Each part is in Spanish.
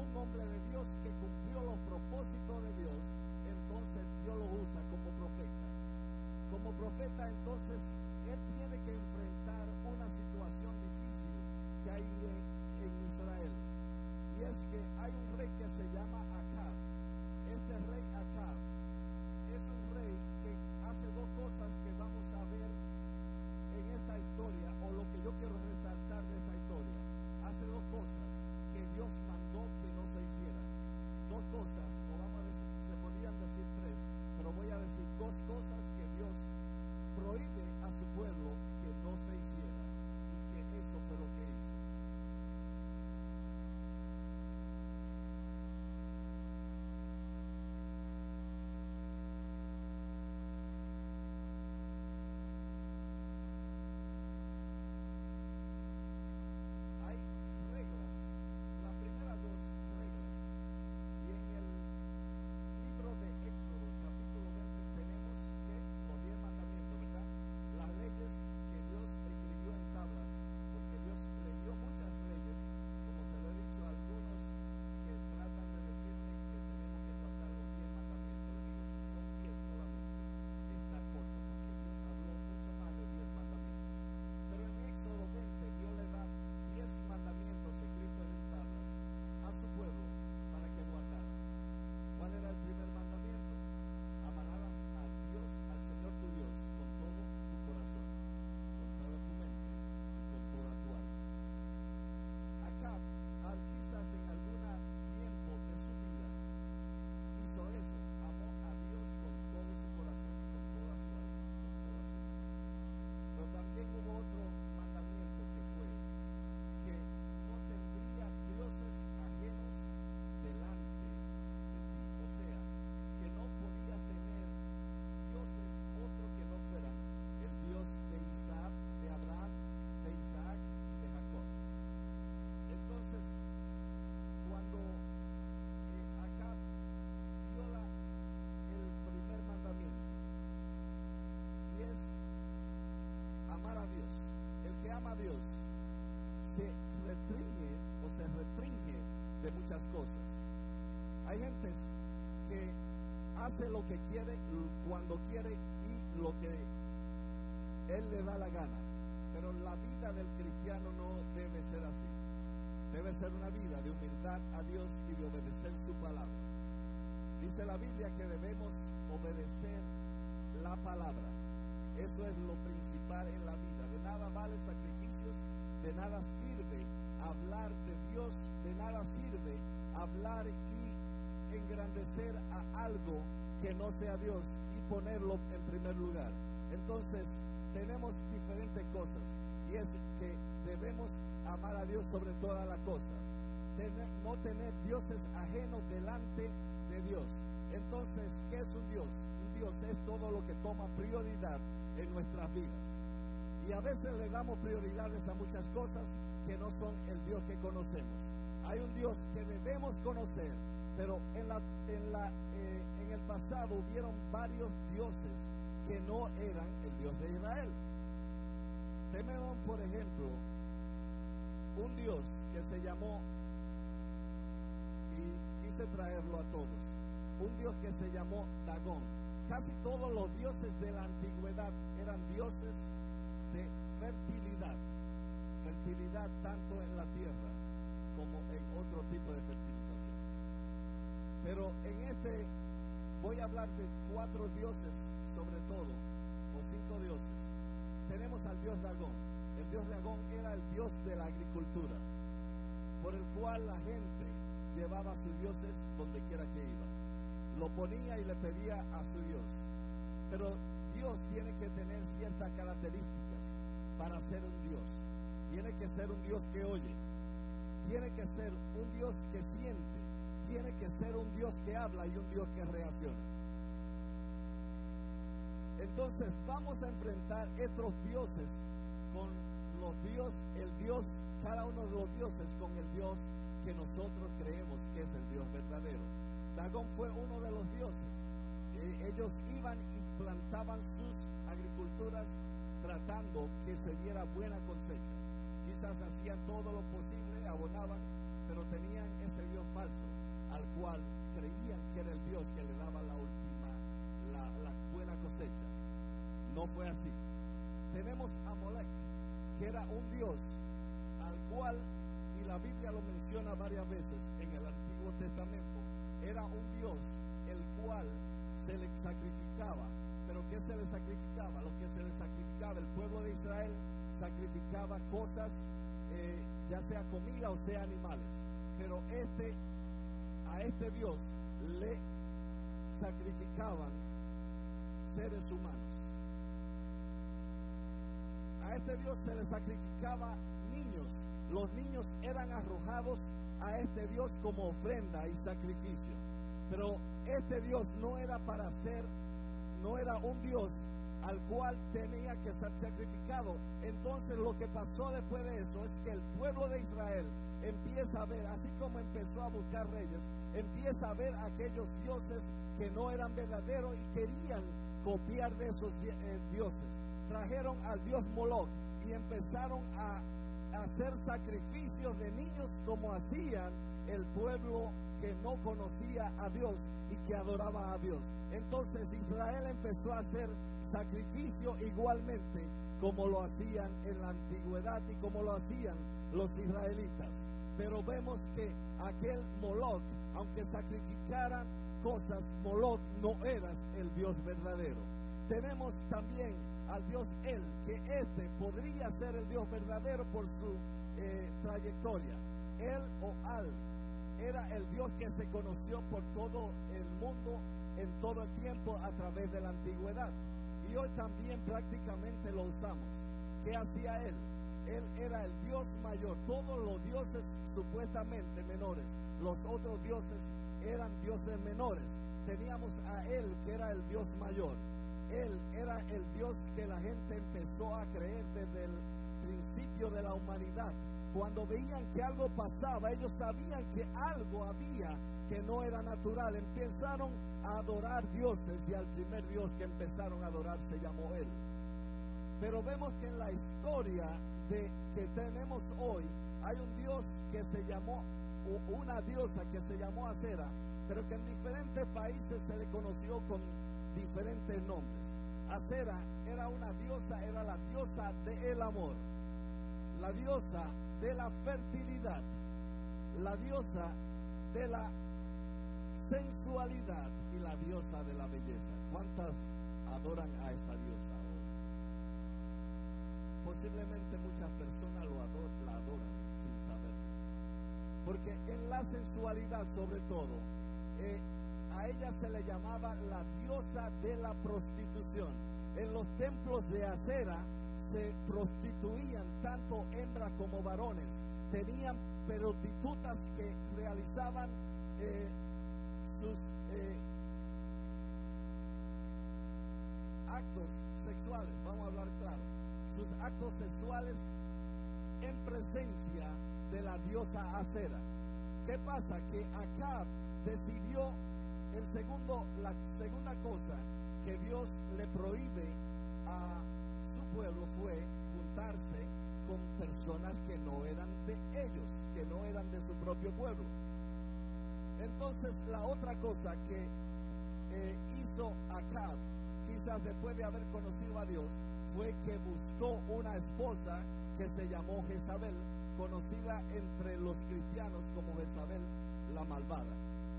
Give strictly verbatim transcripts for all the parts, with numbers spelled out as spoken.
un hombre de Dios que cumplió los propósitos de Dios, entonces Dios lo usa como profeta. Como profeta, entonces, él tiene que enfrentar una situación difícil que hay en, en Israel. Y es que hay un rey que se llama Acab. Este rey Acab es un rey que hace dos cosas que vamos a ver en esta historia, o lo que yo quiero resaltar de esta historia. Hace dos cosas que Dios mandó que no se hicieran. Dos cosas, o vamos a decir, se podrían decir tres, pero voy a decir dos cosas que Dios prohíbe a su pueblo que no se hiciera, y que eso fue lo que hizo. Dios se restringe o se restringe de muchas cosas. Hay gente que hace lo que quiere, cuando quiere y lo que él le da la gana, pero la vida del cristiano no debe ser así. Debe ser una vida de humildad a Dios y de obedecer su palabra. Dice la Biblia que debemos obedecer la palabra. Eso es lo principal en la vida. De nada vale sacrificios, de nada sirve hablar de Dios, de nada sirve hablar y engrandecer a algo que no sea Dios y ponerlo en primer lugar. Entonces, tenemos diferentes cosas, y es que debemos amar a Dios sobre todas las cosas, tener, no tener dioses ajenos delante de Dios. Entonces, ¿qué es un Dios? Un Dios es todo lo que toma prioridad en nuestras vidas. Y a veces le damos prioridades a muchas cosas que no son el Dios que conocemos. Hay un Dios que debemos conocer, pero en, la, en, la, eh, en el pasado hubieron varios dioses que no eran el Dios de Israel. Tenemos, por ejemplo, un Dios que se llamó, y quise traerlo a todos, un Dios que se llamó Dagón. Casi todos los dioses de la antigüedad eran dioses de fertilidad, fertilidad tanto en la tierra como en otro tipo de fertilización. Pero en este voy a hablar de cuatro dioses, sobre todo, o cinco dioses. Tenemos al dios Dagón. El dios Dagón era el dios de la agricultura, por el cual la gente llevaba a sus dioses donde quiera que iba. Lo ponía y le pedía a su Dios. Pero Dios tiene que tener ciertas características para ser un Dios. Tiene que ser un Dios que oye, tiene que ser un Dios que siente, tiene que ser un Dios que habla y un Dios que reacciona. Entonces vamos a enfrentar estos dioses con los dios, el Dios, cada uno de los dioses con el Dios que nosotros creemos que es el Dios verdadero. Dagón fue uno de los dioses. Eh, ellos iban y plantaban sus agriculturas tratando que se diera buena cosecha. Quizás hacían todo lo posible, abonaban, pero tenían ese Dios falso. era un Dios al cual, y la Biblia lo menciona varias veces en el Antiguo Testamento, era un Dios el cual se le sacrificaba. ¿Pero qué se le sacrificaba? Lo que se le sacrificaba, el pueblo de Israel sacrificaba cosas, eh, ya sea comida o sea animales. Pero este, a este Dios le sacrificaban seres humanos. A este Dios se le sacrificaba niños. Los niños eran arrojados a este Dios como ofrenda y sacrificio. Pero este Dios no era para ser, no era un Dios al cual tenía que ser sacrificado. Entonces lo que pasó después de eso es que el pueblo de Israel empieza a ver, así como empezó a buscar reyes, empieza a ver aquellos dioses que no eran verdaderos y querían copiar de esos eh, dioses. Trajeron al dios Moloch y empezaron a, a hacer sacrificios de niños como hacían el pueblo que no conocía a Dios y que adoraba a Dios. Entonces Israel empezó a hacer sacrificio igualmente como lo hacían en la antigüedad y como lo hacían los israelitas. Pero vemos que aquel Moloch, aunque sacrificaran cosas, Moloch no era el Dios verdadero. Tenemos también al Dios El, que este podría ser el Dios verdadero por su eh, trayectoria. El o Al era el Dios que se conoció por todo el mundo en todo el tiempo a través de la antigüedad, y hoy también prácticamente lo usamos. ¿Qué hacía él? Él era el Dios mayor. Todos los dioses supuestamente menores, los otros dioses eran dioses menores. Teníamos a él, que era el Dios mayor. Él era el Dios que la gente empezó a creer desde el principio de la humanidad. Cuando veían que algo pasaba, ellos sabían que algo había que no era natural. Empezaron a adorar dioses, y al primer Dios que empezaron a adorar se llamó Él. Pero vemos que en la historia de, que tenemos hoy, hay un Dios que se llamó, una diosa que se llamó Acera, pero que en diferentes países se le conoció con diferentes nombres. Acera era una diosa, era la diosa del amor, la diosa de la fertilidad, la diosa de la sensualidad y la diosa de la belleza. ¿Cuántas adoran a esa diosa hoy? Posiblemente muchas personas lo ador, la adoran sin saber, porque en la sensualidad sobre todo, eh, a ella se le llamaba la diosa de la prostitución. En los templos de Acera se prostituían tanto hembras como varones. Tenían prostitutas que realizaban eh, sus eh, actos sexuales, vamos a hablar claro, sus actos sexuales en presencia de la diosa Acera. ¿Qué pasa? Que Acab decidió el segundo, la segunda cosa que Dios le prohíbe a su pueblo fue juntarse con personas que no eran de ellos, que no eran de su propio pueblo. Entonces la otra cosa que eh, hizo Acab, quizás después de haber conocido a Dios, fue que buscó una esposa que se llamó Jezabel, conocida entre los cristianos como Jezabel la malvada.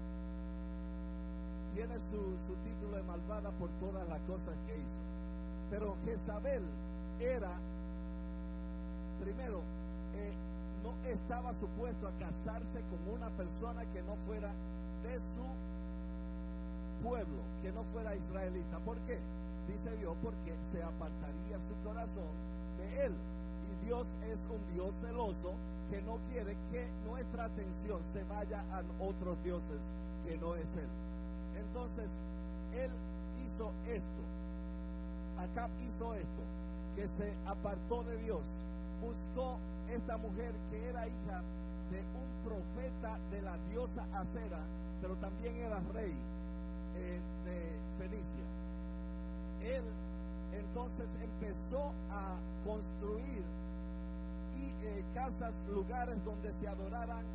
Tiene su, su título de malvada por todas las cosas que hizo. Pero Jezabel era, primero, eh, no estaba supuesto a casarse con una persona que no fuera de su pueblo, que no fuera israelita. ¿Por qué? Dice Dios, porque se apartaría su corazón de él. Y Dios es un Dios celoso que no quiere que nuestra atención se vaya a otros dioses que no es él. Entonces, él hizo esto. Acab hizo esto, que se apartó de Dios. Buscó esta mujer que era hija de un profeta de la diosa Acera, pero también era rey eh, de Fenicia. Él entonces empezó a construir y, eh, casas, lugares donde se adoraran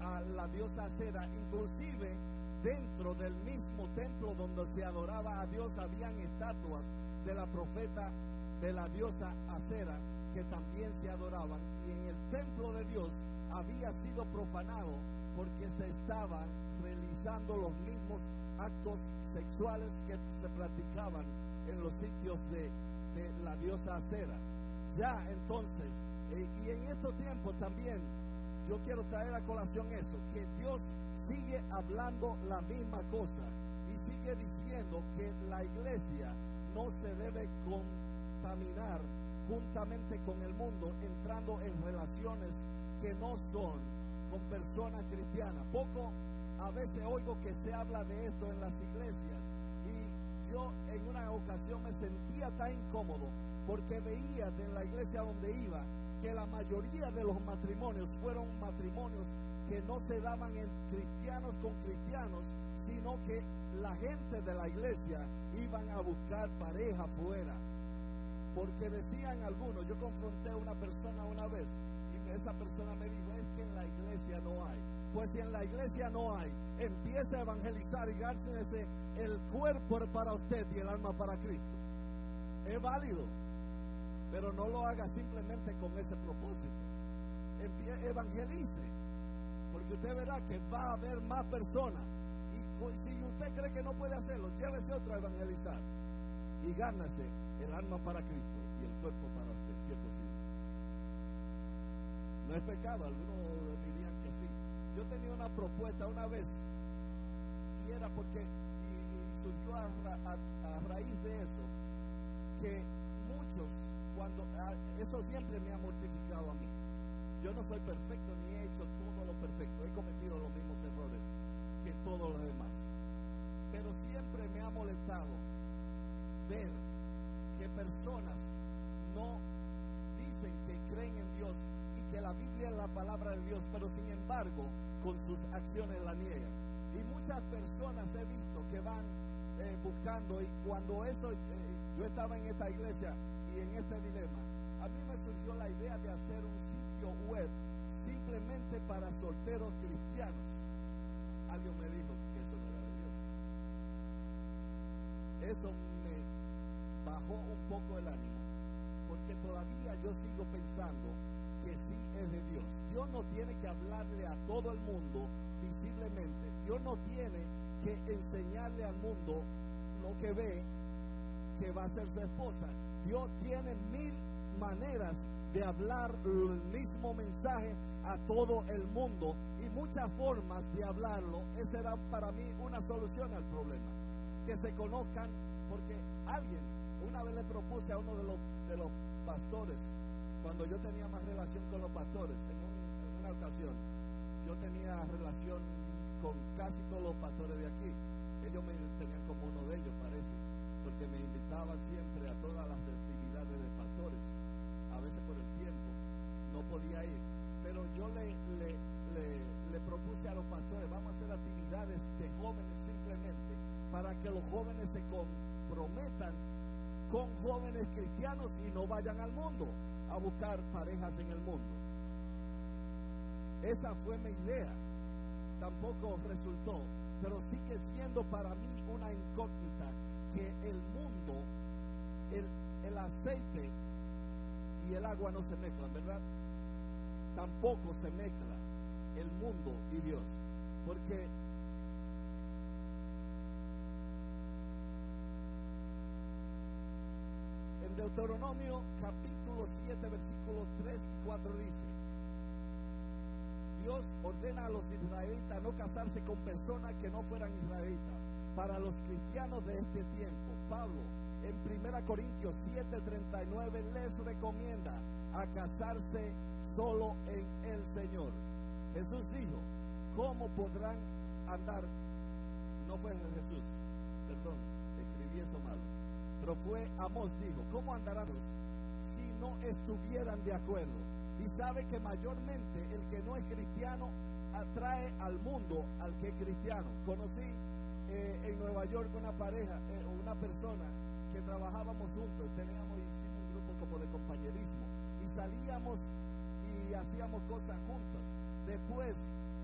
a la diosa Acera. Inclusive dentro del mismo templo donde se adoraba a Dios habían estatuas de la profeta de la diosa Acera que también se adoraban, y en el templo de Dios había sido profanado porque se estaban realizando los mismos actos sexuales que se practicaban en los sitios de, de la diosa Acera. Ya entonces, eh, y en estos tiempos también yo quiero traer a colación eso, que Dios sigue hablando la misma cosa y sigue diciendo que la iglesia no se debe contaminar juntamente con el mundo, entrando en relaciones que no son con personas cristianas. Poco a veces oigo que se habla de esto en las iglesias, y yo en una ocasión me sentía tan incómodo porque veía de la iglesia donde iba que la mayoría de los matrimonios fueron matrimonios que no se daban en cristianos con cristianos, sino que la gente de la iglesia iban a buscar pareja fuera. Porque decían algunos, yo confronté a una persona una vez y esa persona me dijo, es que en la iglesia no hay. Pues si en la iglesia no hay, empiece a evangelizar y gánese el cuerpo para usted y el alma para Cristo. Es válido, pero no lo haga simplemente con ese propósito. Empie- evangelice, porque usted verá que va a haber más personas, y si usted cree que no puede hacerlo, llévese otro a evangelizar y gánese el alma para Cristo y el cuerpo para usted, si es posible. No es pecado, algunos dirían que sí. Yo tenía una propuesta una vez, y era porque, y, y surgió a, a, a raíz de eso, que muchos, cuando, a, eso siempre me ha mortificado a mí. Yo no soy perfecto, ni he hecho todo lo perfecto, he cometido los mismos errores que todos los demás, pero siempre me ha molestado ver que personas no dicen que creen en Dios y que la Biblia es la palabra de Dios, pero sin embargo con sus acciones la niegan. Y muchas personas he visto que van eh, buscando, y cuando eso, eh, yo estaba en esta iglesia y en este dilema, a mí me surgió la idea de hacer un sitio web simplemente para solteros cristianos. Alguien me dijo que eso no era de Dios. Eso me bajó un poco el ánimo, porque todavía yo sigo pensando que sí es de Dios. Dios no tiene que hablarle a todo el mundo visiblemente. Dios no tiene que enseñarle al mundo lo que ve que va a ser su esposa. Dios tiene mil maneras de hablar el mismo mensaje a todo el mundo, y muchas formas de hablarlo. Esa era para mí una solución al problema, que se conozcan, porque alguien, una vez le propuse a uno de los, de los pastores, cuando yo tenía más relación con los pastores, en, un, en una ocasión, yo tenía relación con casi todos los pastores de aquí. Ellos me tenían como uno de ellos, parece, porque me invitaban siempre a todas las actividades de pastores. A veces por el tiempo no podía ir, pero yo le, le, le, le propuse a los pastores, vamos a hacer actividades de jóvenes simplemente, para que los jóvenes se comprometan con jóvenes cristianos y no vayan al mundo a buscar parejas en el mundo. Esa fue mi idea. Tampoco resultó, pero sigue siendo para mí una incógnita que el mundo, el, el aceite y el agua no se mezclan, ¿verdad? Tampoco se mezcla el mundo y Dios, porque en Deuteronomio capítulo siete versículos tres y cuatro dice: Dios ordena a los israelitas no casarse con personas que no fueran israelitas. Para los cristianos de este tiempo, Pablo en primera Corintios siete treinta y nueve les recomienda a casarse solo en el Señor. Jesús dijo: ¿cómo podrán andar? No fue Jesús, perdón, escribí eso mal, pero fue Amós, dijo: ¿cómo andarán si no estuvieran de acuerdo? Y sabe que mayormente el que no es cristiano atrae al mundo al que es cristiano. Conocí eh, en Nueva York una pareja, eh, una persona que trabajábamos juntos, teníamos, hicimos un grupo como de compañerismo y salíamos y hacíamos cosas juntos. Después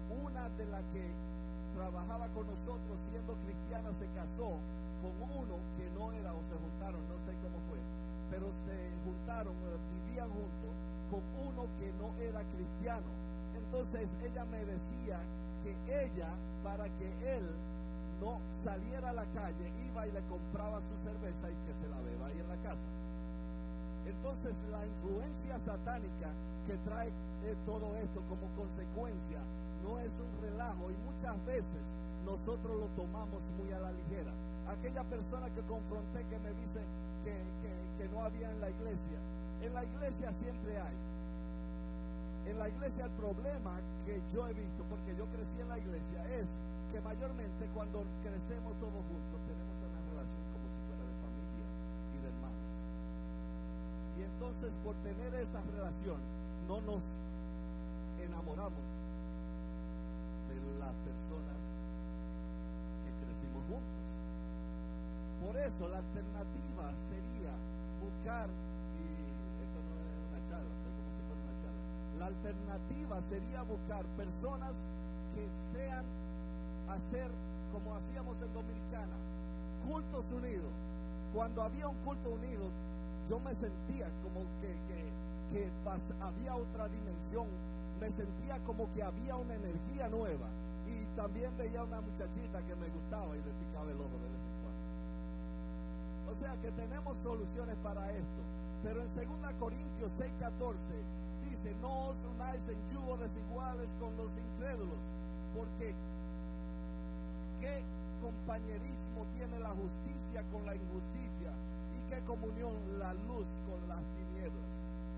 una de las que trabajaba con nosotros siendo cristiana se casó con uno que no era, o se juntaron, no sé cómo fue, pero se juntaron, vivían juntos con uno que no era cristiano. Entonces ella me decía que ella, para que él no saliera a la calle, iba y le compraba su cerveza y que se la beba ahí en la casa. Entonces la influencia satánica que trae eh, todo esto como consecuencia no es un relajo, y muchas veces nosotros lo tomamos muy a la ligera. Aquella persona que confronté que me dice que, que, que no había en la iglesia, en la iglesia siempre hay. En la iglesia el problema que yo he visto, porque yo crecí en la iglesia, es que mayormente cuando crecemos todos juntos tenemos una relación como si fuera de familia y de hermanos. Y entonces por tener esa relación no nos enamoramos de las personas que crecimos juntos. Por eso la alternativa sería buscar, y esto no es una charla, estoy como si fuera una charla, la alternativa sería buscar personas que sean, hacer como hacíamos en Dominicana, cultos unidos. Cuando había un culto unido, yo me sentía como que, que, que pas, había otra dimensión, me sentía como que había una energía nueva, y también veía una muchachita que me gustaba y le picaba el ojo de vez en cuando. O sea que tenemos soluciones para esto, pero en segunda Corintios seis catorce dice: no os unáis en yugo desiguales con los incrédulos, porque ¿qué compañerismo tiene la justicia con la injusticia? ¿Y qué comunión la luz con las tinieblas?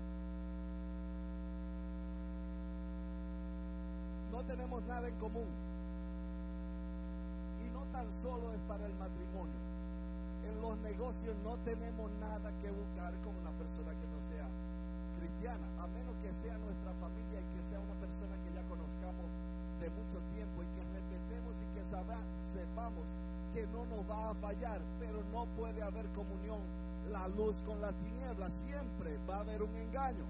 No tenemos nada en común. Y no tan solo es para el matrimonio. En los negocios no tenemos nada que buscar con una persona que no sea cristiana, a menos que sea nuestra familia y que sea una persona que ya conozcamos de mucho tiempo y que respetemos y que sabá, sepamos que no nos va a fallar, pero no puede haber comunión la luz con las tinieblas, siempre va a haber un engaño.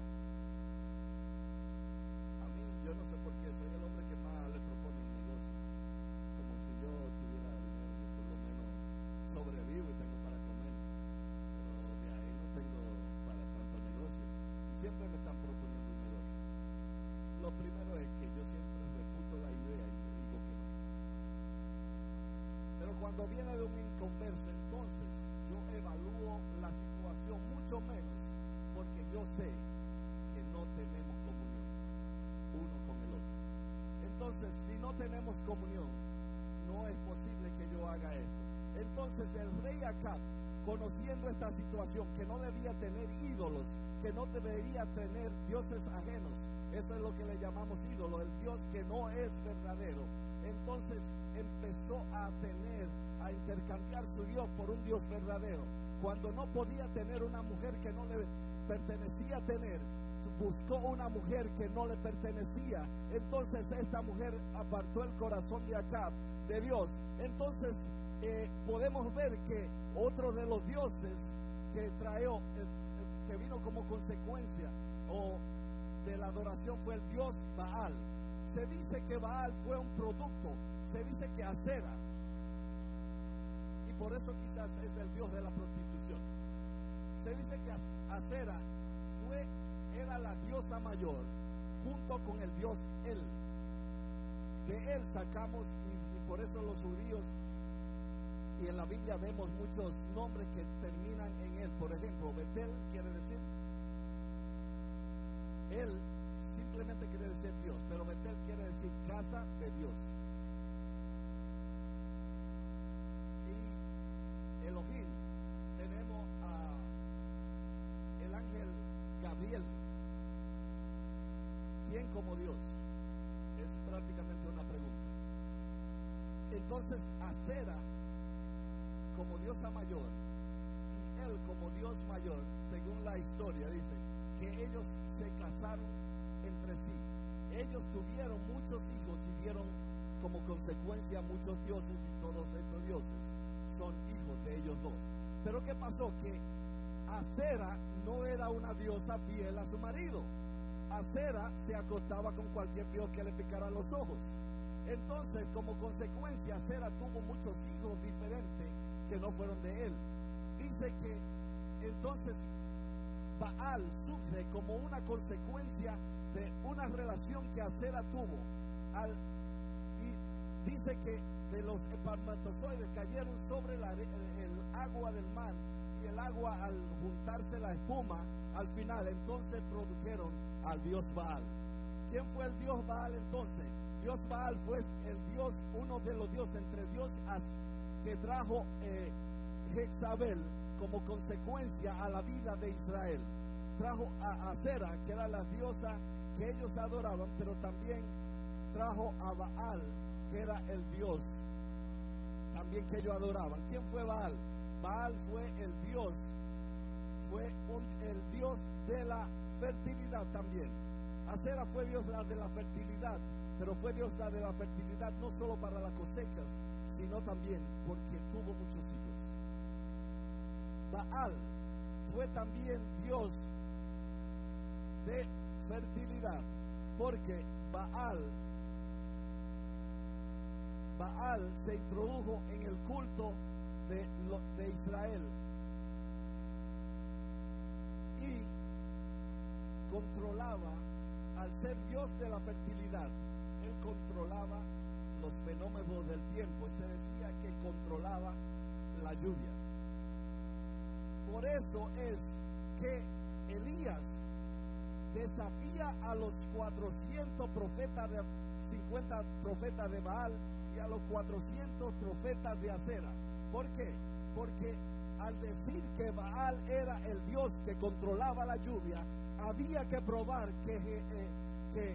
A mí, yo no sé por qué, soy el hombre que más le propone un negocio, como si yo tuviera dinero, yo por lo menos sobrevivo y tengo para comer, pero de ahí no tengo para tanto negocio, y siempre me están proponiendo un negocio. Lo primero es que yo siempre refuto la idea y digo que no. Pero cuando viene de un inconverso, entonces yo evalúo la situación mucho menos, porque yo sé que no tenemos comunión uno con el otro. Entonces, si no tenemos comunión, no es posible que yo haga esto. Entonces el rey Acab, conociendo esta situación, que no debía tener ídolos, que no debería tener dioses ajenos, eso es lo que le llamamos ídolo, el Dios que no es verdadero, entonces empezó a tener, a intercambiar su Dios por un Dios verdadero. Cuando no podía tener una mujer que no le pertenecía a tener, buscó una mujer que no le pertenecía. Entonces esta mujer apartó el corazón de Acab de Dios. Entonces eh, podemos ver que otro de los dioses que trajo, eh, que vino como consecuencia o de la adoración, fue el dios Baal. Se dice que Baal fue un producto, se dice que Acera, y por eso quizás es el dios de la prostitución. Se dice que Acera fue, era la diosa mayor junto con el dios El. De él sacamos, y, y por eso los judíos, y en la Biblia vemos muchos nombres que terminan en él. Por ejemplo, Betel quiere decir, él simplemente quiere decir Dios, pero Betel quiere decir casa de Dios. Y Elohim, tenemos a el ángel Gabriel. ¿Quién como Dios? Es prácticamente una pregunta. Entonces Acera como diosa mayor y él como Dios mayor, según la historia dice que ellos se casaron entre sí. Ellos tuvieron muchos hijos y dieron como consecuencia muchos dioses, y todos estos dioses son hijos de ellos dos. Pero ¿qué pasó? Que Acera no era una diosa fiel a su marido. Acera se acostaba con cualquier dios que le picara los ojos. Entonces, como consecuencia, Acera tuvo muchos hijos diferentes que no fueron de él. Dice que entonces Baal surge como una consecuencia de una relación que Acera tuvo. Al, y dice que de los espermatozoides cayeron sobre la, el, el agua del mar, y el agua, al juntarse la espuma, al final entonces produjeron al dios Baal. ¿Quién fue el dios Baal entonces? Dios Baal fue el dios, uno de los dioses entre Dios que trajo eh, Jezabel como consecuencia a la vida de Israel. Trajo a Acera, que era la diosa que ellos adoraban, pero también trajo a Baal, que era el dios también que ellos adoraban. ¿Quién fue Baal? Baal fue el dios, fue un, el dios de la fertilidad también. Acera fue diosa de la fertilidad, pero fue diosa de la fertilidad no solo para las cosechas, sino también porque tuvo muchos hijos. Baal fue también dios de fertilidad, porque Baal Baal se introdujo en el culto de, de Israel y controlaba, al ser dios de la fertilidad, él controlaba los fenómenos del tiempo. Se decía que controlaba la lluvia. Por eso es que Elías desafía a los cuatrocientos profetas de cincuenta profetas de Baal y a los cuatrocientos profetas de Acera. ¿Por qué? Porque al decir que Baal era el dios que controlaba la lluvia, había que probar que, eh, que,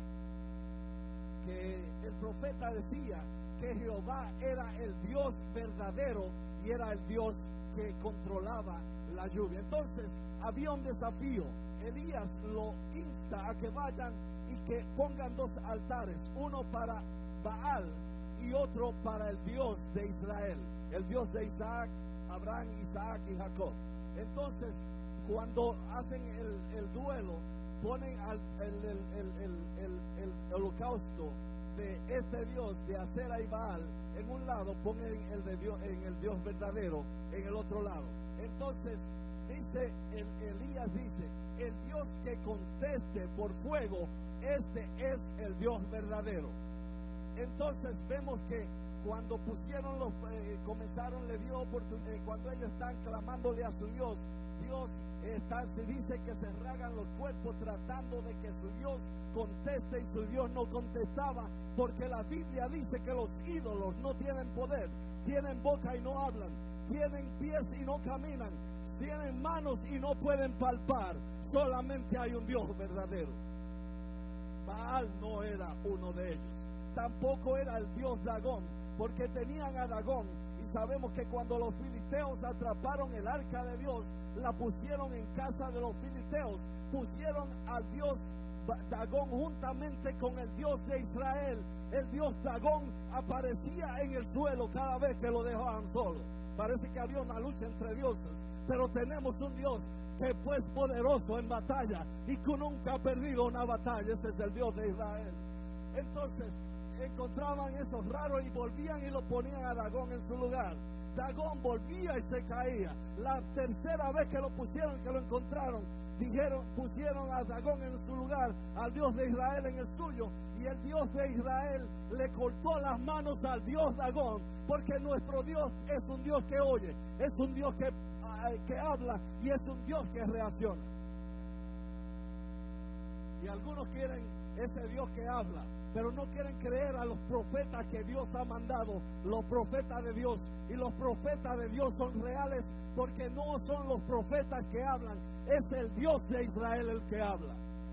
que el profeta decía que Jehová era el Dios verdadero y era el Dios que controlaba la lluvia. Entonces había un desafío. Elías lo insta a que vayan y que pongan dos altares, uno para Baal y otro para el Dios de Israel, el Dios de Isaac, Abraham, Isaac y Jacob. Entonces, cuando hacen el, el duelo, ponen al, el, el, el, el, el, el holocausto de este Dios de Acera y Baal en un lado, ponen el de Dios, en el Dios verdadero en el otro lado. Entonces dice el, Elías dice, el Dios que conteste por fuego, este es el Dios verdadero. Entonces vemos que cuando pusieron los eh, comenzaron, le dio oportunidad, eh, cuando ellos están clamándole a su Dios, Dios está, se dice que se rasgan los cuerpos tratando de que su Dios conteste, y su Dios no contestaba, porque la Biblia dice que los ídolos no tienen poder, tienen boca y no hablan, tienen pies y no caminan, tienen manos y no pueden palpar. Solamente hay un Dios verdadero. Baal no era uno de ellos, tampoco era el dios Dagón, porque tenían a Dagón, y sabemos que cuando los filisteos atraparon el arca de Dios, la pusieron en casa de los filisteos, pusieron al dios Dagón juntamente con el Dios de Israel. El Dios Dagón aparecía en el suelo cada vez que lo dejaban solo. Parece que había una lucha entre dioses, pero tenemos un Dios que fue poderoso en batalla y que nunca ha perdido una batalla. Ese es el Dios de Israel. Entonces encontraban esos raros y volvían y lo ponían a Dagón en su lugar. Dagón volvía y se caía. La tercera vez que lo pusieron, que lo encontraron, dijeron, pusieron a Dagón en su lugar, al Dios de Israel en el suyo, y el Dios de Israel le cortó las manos al Dios Dagón, porque nuestro Dios es un Dios que oye, es un Dios que, que habla, y es un Dios que reacciona. Y algunos quieren ese Dios que habla, pero no quieren creer a los profetas que Dios ha mandado, los profetas de Dios. Y los profetas de Dios son reales, porque no son los profetas que hablan, es el Dios de Israel el que habla.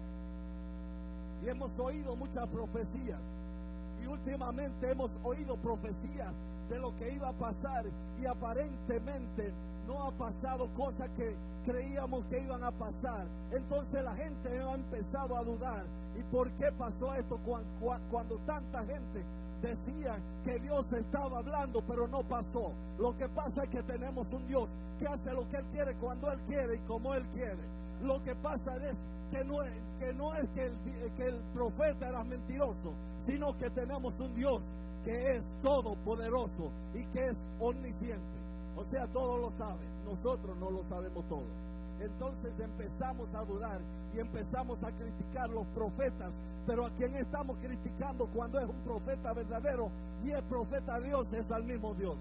Y hemos oído muchas profecías, y últimamente hemos oído profecías de lo que iba a pasar, y aparentemente no ha pasado cosas que creíamos que iban a pasar. Entonces la gente ha empezado a dudar. ¿Y por qué pasó esto cuando, cuando tanta gente decía que Dios estaba hablando, pero no pasó? Lo que pasa es que tenemos un Dios que hace lo que Él quiere, cuando Él quiere y como Él quiere. Lo que pasa es que no es que, no es que, el, que el profeta era mentiroso, sino que tenemos un Dios que es todopoderoso y que es omnisciente. O sea, todo lo sabe. Nosotros no lo sabemos todo. Entonces empezamos a dudar y empezamos a criticar los profetas, pero a quien estamos criticando cuando es un profeta verdadero y el profeta de Dios es al mismo Dios.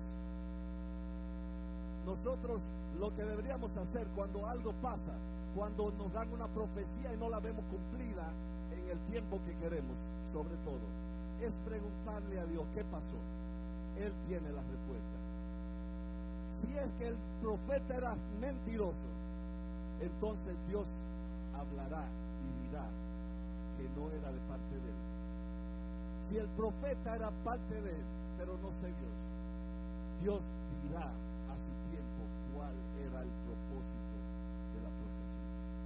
Nosotros lo que deberíamos hacer cuando algo pasa, cuando nos dan una profecía y no la vemos cumplida en el tiempo que queremos, sobre todo, es preguntarle a Dios qué pasó. Él tiene la respuesta. Si es que el profeta era mentiroso, entonces Dios hablará y dirá que no era de parte de él. Si el profeta era parte de él, pero no sé Dios, Dios dirá a su tiempo cuál era el propósito de la profecía.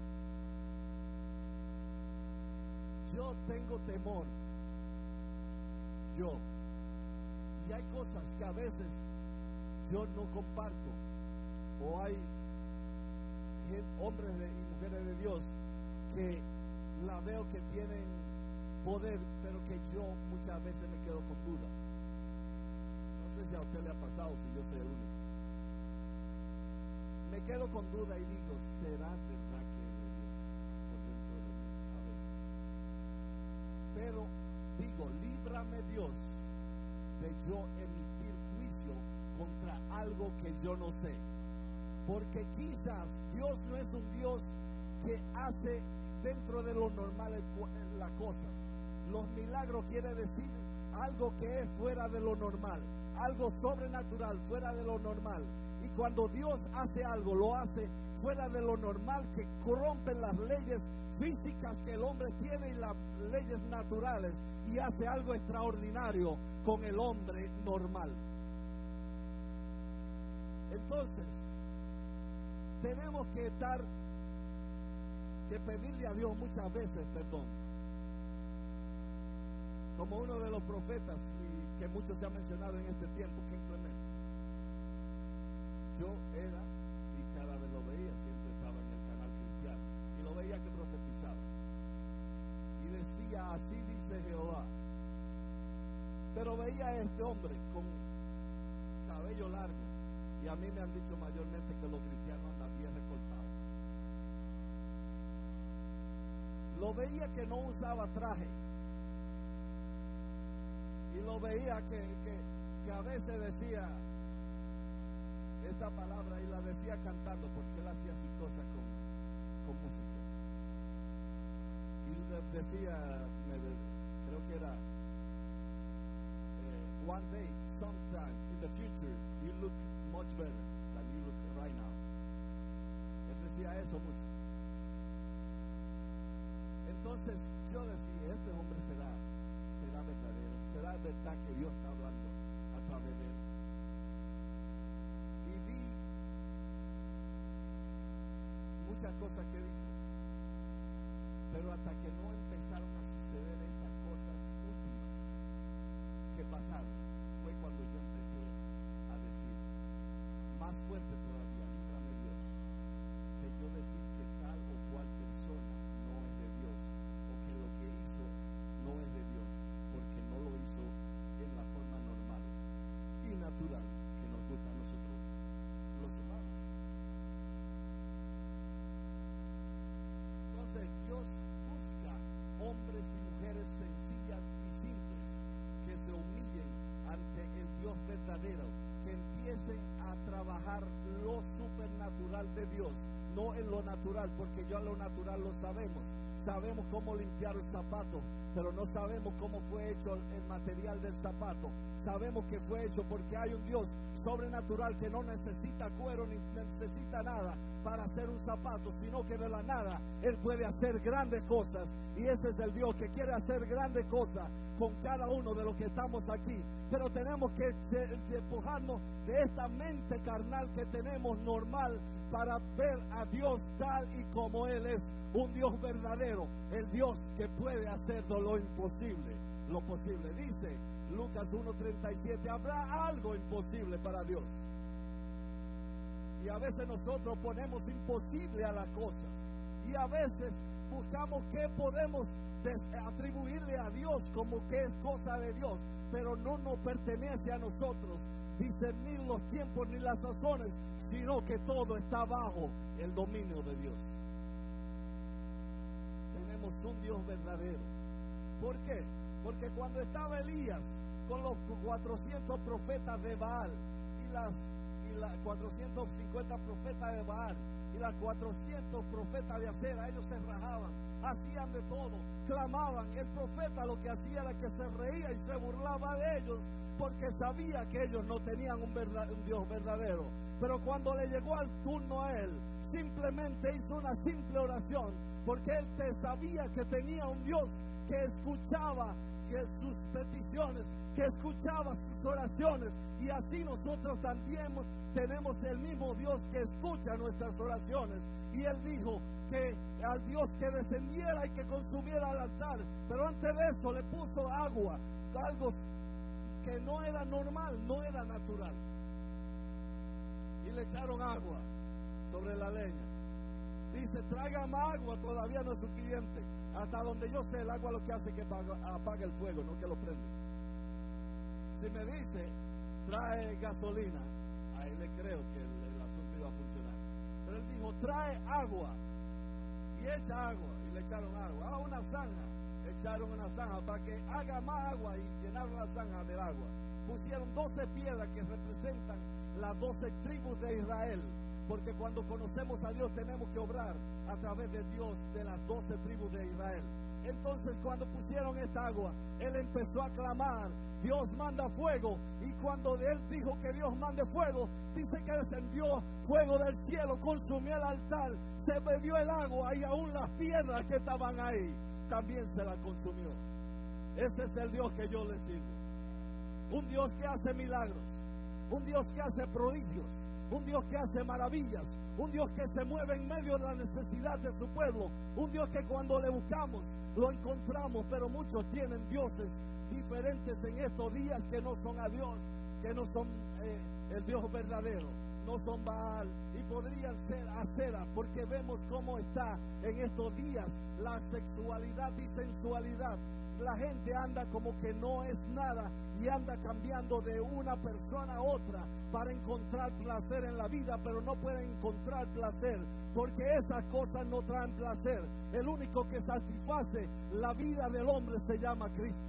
Yo tengo temor, yo, y hay cosas que a veces yo no comparto, o hay hombres de, y mujeres de Dios que la veo que tienen poder, pero que yo muchas veces me quedo con duda. No sé si a usted le ha pasado, si yo soy el único. Me quedo con duda y digo, ¿será verdad que es de Dios por dentro de mí? A veces. Pero digo, líbrame Dios de yo emitir juicio contra algo que yo no sé. Porque quizás Dios no es un Dios que hace dentro de lo normal las cosas. Los milagros quiere decir algo que es fuera de lo normal, algo sobrenatural, fuera de lo normal. Y cuando Dios hace algo, lo hace fuera de lo normal, que corrompen las leyes físicas que el hombre tiene y las leyes naturales, y hace algo extraordinario con el hombre normal. Entonces, tenemos que estar, que pedirle a Dios muchas veces perdón. Como uno de los profetas y que muchos se han mencionado en este tiempo, King Clemente. Yo era, y cada vez lo veía, siempre estaba en el canal cristiano, y lo veía que profetizaba. Y decía, así dice Jehová. Pero veía a este hombre con cabello largo, y a mí me han dicho mayormente que los cristianos andan bien recortados. Lo veía que no usaba traje. Y lo veía que, que, que a veces decía esta palabra y la decía cantando, porque él hacía sus cosas con, con música. Y decía, me, creo que era, eh, one day, sometime in the future, you look much better than you look right now. Él decía eso mucho. Entonces yo decía, este hombre será, será verdadero, será verdad que Dios está hablando a través de él. Y vi muchas cosas que dijo, pero hasta que no empezaron a suceder estas cosas últimas que pasaron, fue cuando yo empecé a decir, más fuerte todavía, líbrame Dios, que yo decir que tal o cual persona no es de Dios, o que lo que hizo no es de Dios, porque no lo hizo en la forma normal y natural que nos gusta a nosotros los humanos. Entonces Dios busca hombres y mujeres sencillas y simples que se humillen ante el Dios verdadero, que empiecen a trabajar lo supernatural de Dios, no en lo natural, porque ya lo natural lo sabemos. Sabemos cómo limpiar el zapato, pero no sabemos cómo fue hecho el material del zapato. Sabemos que fue hecho porque hay un Dios sobrenatural que no necesita cuero ni necesita nada para hacer un zapato, sino que de la nada Él puede hacer grandes cosas, y ese es el Dios que quiere hacer grandes cosas con cada uno de los que estamos aquí. Pero tenemos que despojarnos de esta mente carnal que tenemos normal para ver a Dios tal y como Él es, un Dios verdadero, el Dios que puede hacer de lo imposible lo posible. Dice Lucas uno treinta y siete, ¿habrá algo imposible para Dios? Y a veces nosotros ponemos imposible a las cosas, Y a veces buscamos qué podemos atribuirle a Dios como que es cosa de Dios, pero no nos pertenece a nosotros discernir los tiempos ni las sazones, sino que todo está bajo el dominio de Dios. Tenemos un Dios verdadero. ¿Por qué? Porque cuando estaba Elías con los cuatrocientos profetas de Baal y las y las cuatrocientos cincuenta profetas de Baal y las cuatrocientos profetas de Acera, ellos se rajaban, hacían de todo, clamaban. El profeta lo que hacía era que se reía y se burlaba de ellos, porque sabía que ellos no tenían un, verdad, un Dios verdadero. Pero cuando le llegó al turno a él, simplemente hizo una simple oración, porque él te sabía que tenía un Dios que escuchaba que sus peticiones, que escuchaba sus oraciones, y así nosotros también tenemos el mismo Dios que escucha nuestras oraciones. Y él dijo que al Dios que descendiera y que consumiera el altar, pero antes de eso le puso agua, algo que no era normal, no era natural, y le echaron agua sobre la leña. Dice, tráigame agua, todavía no es suficiente. Hasta donde yo sé, el agua lo que hace es que apaga el fuego, no que lo prende. Si me dice, trae gasolina, ahí le creo que el, el asunto iba a funcionar. Pero él dijo, trae agua, y echa agua, y le echaron agua. Ah, una zanja, echaron una zanja para que haga más agua, y llenaron la zanja del agua. Pusieron doce piedras que representan las doce tribus de Israel, porque cuando conocemos a Dios tenemos que obrar a través de Dios, de las doce tribus de Israel. Entonces cuando pusieron esta agua, él empezó a clamar, Dios manda fuego. Y cuando él dijo que Dios mande fuego, dice que descendió fuego del cielo, consumió el altar, se bebió el agua, y aún las piedras que estaban ahí también se la consumió. Ese es el Dios que yo le sirvo. Un Dios que hace milagros, un Dios que hace prodigios, un Dios que hace maravillas, un Dios que se mueve en medio de la necesidad de su pueblo, un Dios que cuando le buscamos lo encontramos. Pero muchos tienen dioses diferentes en estos días que no son a Dios, que no son eh, el Dios verdadero, no son Baal, y podrían ser Acera, porque vemos cómo está en estos días la sexualidad y sensualidad. La gente anda como que no es nada y anda cambiando de una persona a otra para encontrar placer en la vida, pero no pueden encontrar placer porque esas cosas no traen placer. El único que satisface la vida del hombre se llama Cristo.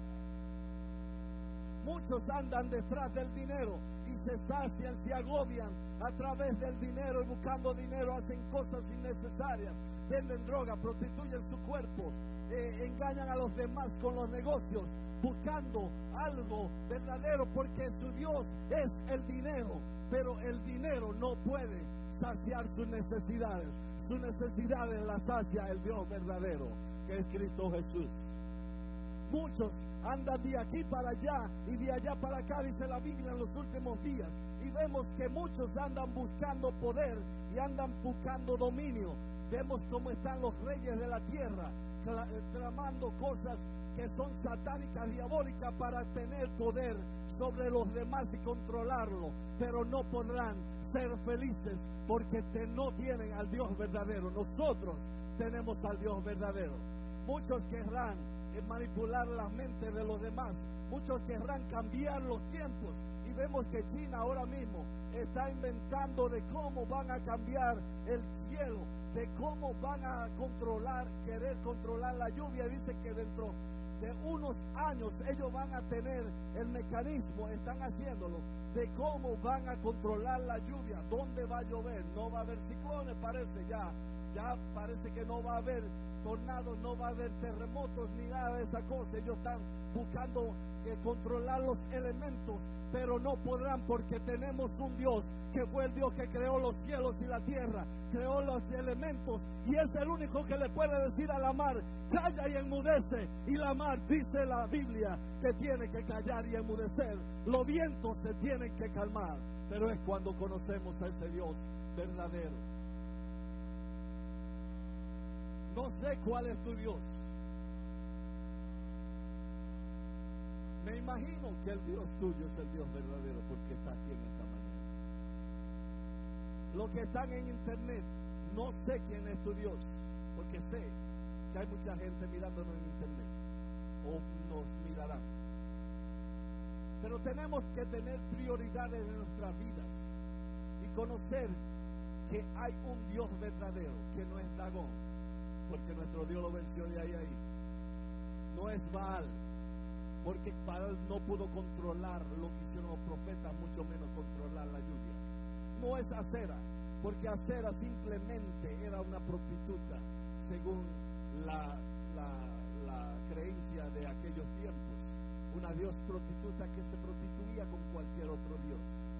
Muchos andan detrás del dinero y se sacian, se agobian a través del dinero, y buscando dinero hacen cosas innecesarias, venden droga, prostituyen su cuerpo, eh, engañan a los demás con los negocios, buscando algo verdadero, porque su Dios es el dinero. Pero el dinero no puede saciar sus necesidades. Sus necesidades las sacia el Dios verdadero, que es Cristo Jesús. Muchos andan de aquí para allá y de allá para acá, dice la Biblia, en los últimos días, y vemos que muchos andan buscando poder y andan buscando dominio. Vemos cómo están los reyes de la tierra clamando cosas que son satánicas, diabólicas, para tener poder sobre los demás y controlarlo, pero no podrán ser felices porque te, no tienen al Dios verdadero. Nosotros tenemos al Dios verdadero. Muchos querrán manipular las mentes de los demás, muchos querrán cambiar los tiempos, y vemos que China ahora mismo está inventando de cómo van a cambiar el cielo, de cómo van a controlar, querer controlar la lluvia. Dice que dentro de unos años ellos van a tener el mecanismo, están haciéndolo, de cómo van a controlar la lluvia, dónde va a llover. No va a haber ciclones, parece ya, ya parece que no va a haber tornados, no va a haber terremotos ni nada de esa cosa. Ellos están buscando eh, controlar los elementos, pero no podrán, porque tenemos un Dios que fue el Dios que creó los cielos y la tierra, creó los elementos, y es el único que le puede decir a la mar, calla y enmudece, y la mar, dice la Biblia, que tiene que callar y enmudecer. Los vientos se tienen que calmar, pero es cuando conocemos a ese Dios verdadero. No sé cuál es tu Dios. Me imagino que el Dios tuyo es el Dios verdadero, porque está aquí en esta mañana. Los que están en internet, No sé quién es tu Dios, porque sé que hay mucha gente mirándonos en internet, o nos mirarán. Pero tenemos que tener prioridades en nuestras vidas y conocer que hay un Dios verdadero, que no es Dagón, porque nuestro Dios lo venció de ahí a ahí. No es Baal, porque Baal no pudo controlar lo que hicieron los profetas, mucho menos controlar la lluvia. No es Acera, porque Acera simplemente era una prostituta, según la, la, la creencia de aquellos tiempos. Una dios prostituta que se prostituía con cualquier otro dios.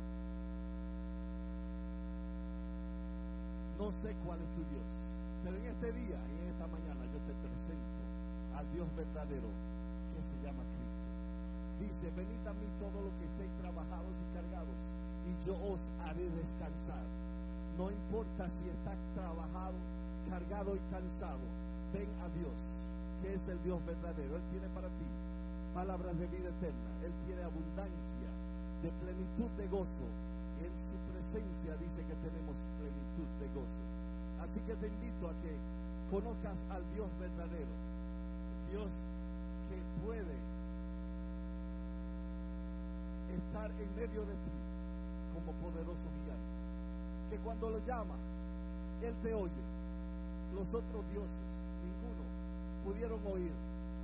No sé cuál es tu Dios, pero en este día y en esta mañana yo te presento al Dios verdadero que se llama Cristo. Dice: venid a mí todos los que estéis trabajados y cargados, y yo os haré descansar. No importa si estás trabajado, cargado y cansado, ven a Dios, que es el Dios verdadero. Él tiene para ti palabras de vida eterna. Él tiene abundancia de plenitud de gozo. En su presencia dice que tenemos plenitud de gozo. Así que te invito a que conozcas al Dios verdadero, Dios que puede estar en medio de ti como poderoso gigante, que cuando lo llama, Él te oye. Los otros dioses, ninguno pudieron oír.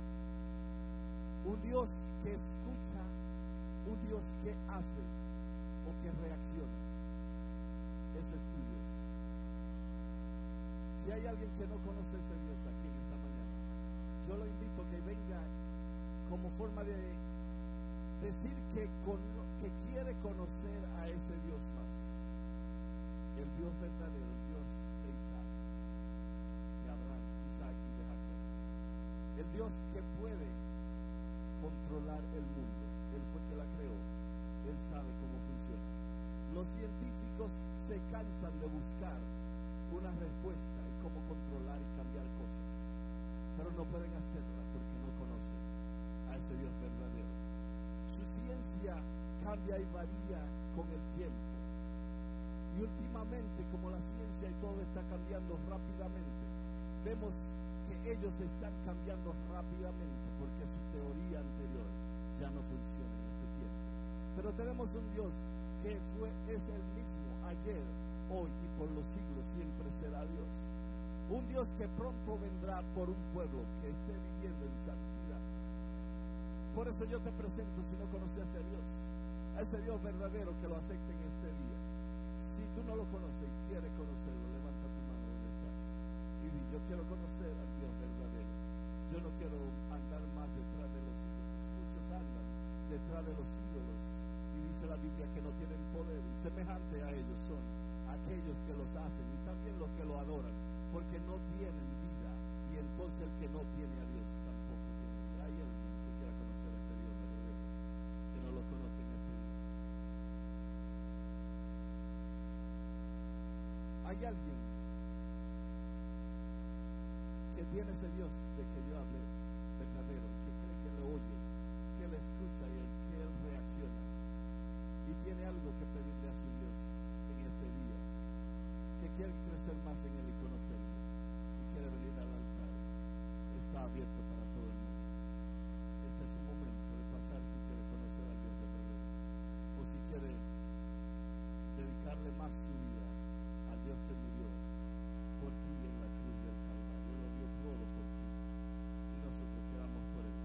Un Dios que escucha, un Dios que hace o que reacciona. Ese es tu Dios. Si hay alguien que no conoce ese Dios aquí en esta mañana, yo lo invito a que venga como forma de decir que, con, que quiere conocer a ese Dios más. El Dios verdadero, el Dios de Isaac, de Abraham, Isaac y de Jacob. El Dios que puede controlar el mundo. Él fue que la creó. Él sabe cómo funciona. Los científicos se cansan de buscar una respuesta y cómo controlar y cambiar cosas, pero no pueden hacerla porque no conocen a ese Dios verdadero. Su ciencia cambia y varía con el tiempo, y últimamente, como la ciencia y todo está cambiando rápidamente, vemos que ellos están cambiando rápidamente porque su teoría anterior ya no funciona en este tiempo. Pero tenemos un Dios que fue, es el mismo ayer, hoy y por los siglos, siempre será Dios. Un Dios que pronto vendrá por un pueblo que esté viviendo en santidad. Por eso yo te presento, si no conoces a ese Dios, a ese Dios verdadero, que lo acepte en este día. Si tú no lo conoces y quieres conocerlo, levanta tu mano donde estás y di: yo quiero conocer al Dios verdadero. Yo no quiero andar más detrás de los ídolos. Muchos andan detrás de los ídolos, y dice la Biblia que no tienen poder, y semejante a ellos son aquellos que los hacen y también los que lo adoran, porque no tienen vida, y entonces el que no tiene a Dios tampoco tiene vida. Hay alguien que quiera conocer a este Dios verdadero, que no lo conoce en este día. Hay alguien que tiene ese Dios de que yo hablé, verdadero, que cree que le oye, que le escucha y el, que él reacciona, y tiene algo que pedirle a su Dios en este día, que quiere crecer más en él y conocerlo, y quiere venir al altar. Está abierto para todo el mundo. Este es su momento de pasar, si quiere conocer al Dios verdadero, o si quiere dedicarle más su vida al Dios que murió por ti en la cruz del Calvario. Él lo dio todo por ti, y nosotros quedamos por él.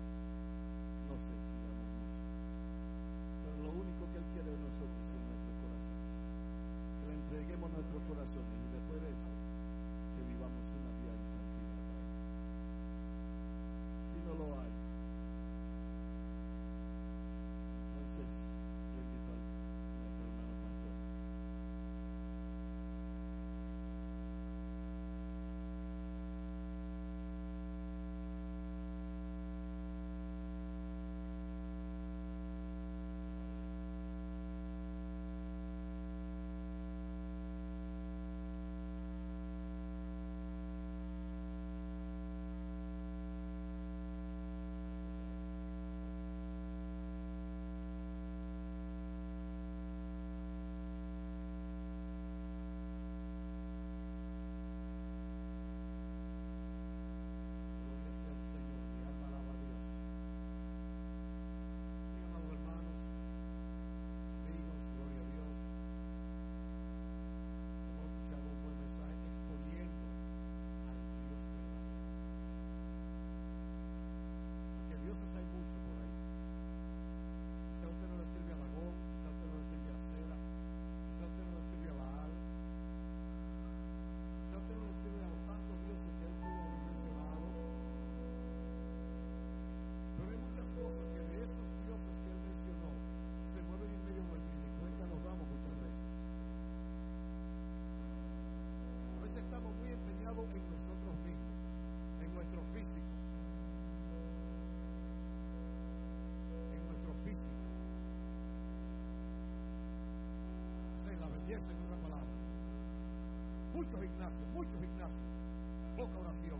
muchos gimnasios, muchos gimnasios, poca oración,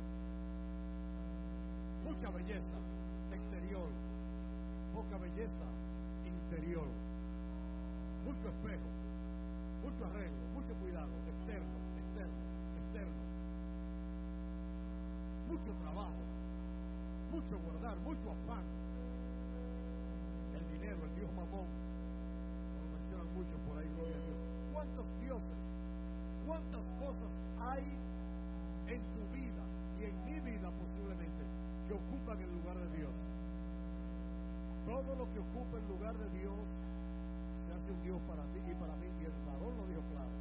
mucha belleza exterior, poca belleza interior, mucho espejo, mucho arreglo, mucho cuidado, externo, externo, externo, mucho trabajo, mucho guardar, mucho afán. El dinero, el dios mamón, lo mencionan mucho por ahí, gloria a Dios. ¿Cuántos dioses, cuántas cosas hay en tu vida y en mi vida posiblemente que ocupan el lugar de Dios? Todo lo que ocupa el lugar de Dios se hace un Dios para ti y para mí, y el varón lo dijo claro.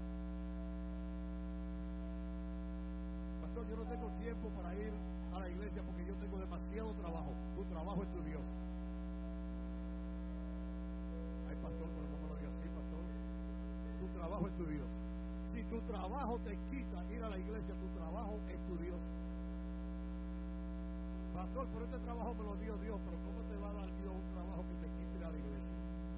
Pastor, yo no tengo tiempo para ir a la iglesia porque yo tengo demasiado trabajo. Tu trabajo es tu Dios. Ay, pastor, pero no me lo digas así, pastor. Tu trabajo es tu Dios. Si tu trabajo te quita ir a la iglesia, tu trabajo es tu Dios. Pastor, pero este trabajo me lo dio Dios, pero ¿cómo te va a dar Dios un trabajo que te quite ir a la iglesia?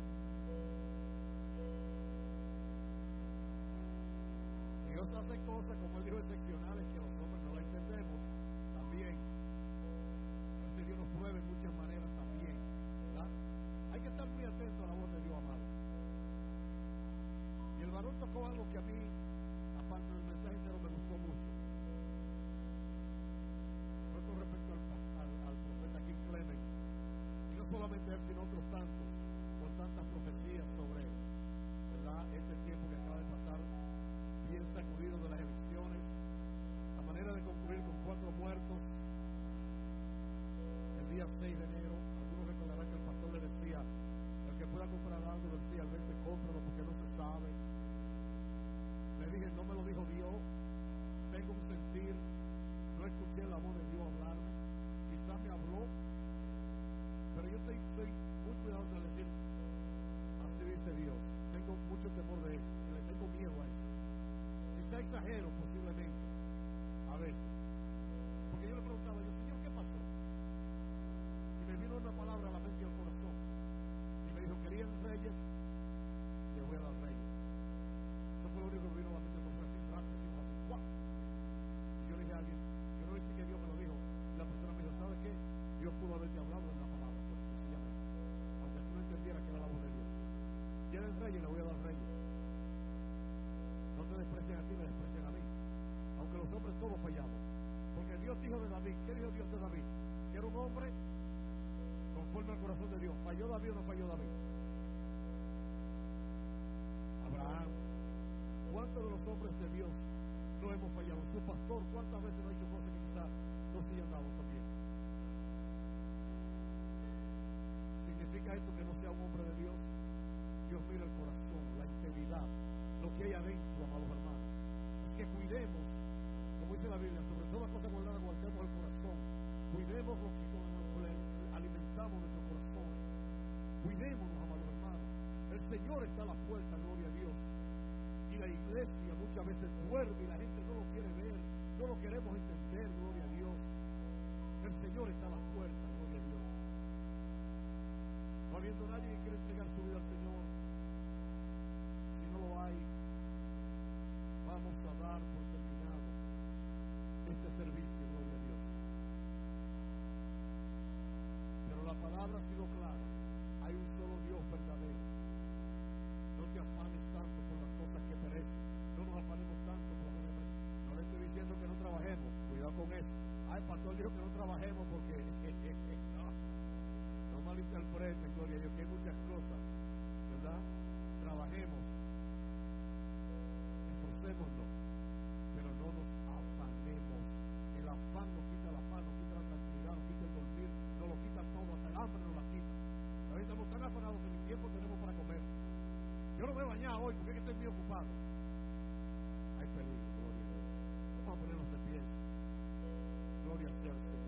Dios hace cosas, como él dijo, excepcionales que los hombres no la entendemos también. Entonces Dios nos pruebe en muchas maneras también, ¿verdad? Hay que estar muy atento a la voz de Dios, amado. Y el varón tocó algo que a mí, aparte del mensaje entero, me gustó mucho. Fue con respecto al, al, al profeta King Clement. Y no solamente él, sino otros tantos, con tantas profecías sobre, ¿verdad?, este tiempo que acaba de pasar, bien sacudido de las elecciones, la manera de concluir con cuatro muertos el día seis de enero. Algunos recordarán que el pastor le decía, el que pueda comprar algo decía, al vente cómpralo porque no se sabe. Le dije, no me lo dijo Dios, tengo un sentir, no escuché la voz de Dios hablarme, quizás me habló, pero yo estoy, estoy muy cuidadoso de decir, así dice Dios, tengo mucho temor de él, y le tengo miedo a eso. Quizá exagero posiblemente, a veces, porque yo le preguntaba, yo, Señor, ¿qué pasó? Y me vino una palabra a la mente y al corazón, y me dijo, ¿querían reyes? Le voy a dar reyes. Eso fue lo único que vino a la mente y al corazón, así rápido, así rápido, ¡guau! Y yo le dije a alguien, yo no dije que Dios me lo dijo, y la persona me dijo, ¿sabe qué? Dios pudo haberte hablado en la palabra, pues, sencillamente, aunque tú no entendieras que era la voz de Dios. ¿Quieren reyes? Le voy a dar reyes. No te desprecien a ti, me desprecien a mí. Aunque los hombres todos fallamos. Porque Dios dijo de David, ¿qué dijo Dios de David? Que era un hombre conforme al corazón de Dios. ¿Falló David o no falló David? Abraham. ¿Cuántos de los hombres de Dios no hemos fallado? Su pastor, ¿cuántas veces no ha hecho cosas que quizás no se hayan dado también? ¿Significa esto que no sea un hombre de Dios? Dios mira el corazón, la integridad, lo que hay adentro, amados hermanos. Es que cuidemos, como dice la Biblia, sobre todas las cosas guardadas, guardemos el corazón. Cuidemos lo que alimentamos nuestro corazón. Cuidémonos, amados hermanos. El Señor está a la puerta, gloria a Dios. Y la iglesia muchas veces duerme y la gente no lo quiere ver, no lo queremos entender, gloria a Dios. El Señor está a la puerta, gloria a Dios. No habiendo nadie que quiera entregar su vida al Señor, si no lo hay, vamos a dar por terminado este servicio, gloria a Dios. Pero la palabra ha sido clara, hay un solo Dios verdadero. No te afanes tanto por las cosas que perecen, no nos afanemos tanto por las cosas que perecen. No le estoy diciendo que no trabajemos, cuidado con eso. Ah, el pastor dijo que no trabajemos porque no, no malinterpreten, gloria a Dios, que hay muchas cosas, ¿verdad? Trabajemos, esforcémonos, pero no nos afanemos. El afán nos quita la paz, nos quita la tranquilidad, nos quita el dormir, nos lo quita todo, hasta el hambre nos la quita. A veces estamos tan afanados que ni tiempo tenemos para comer. Yo no me he bañado hoy porque es que estoy muy ocupado. Hay peligro, gloria a Dios. Vamos a ponernos de pie. Gloria al Señor.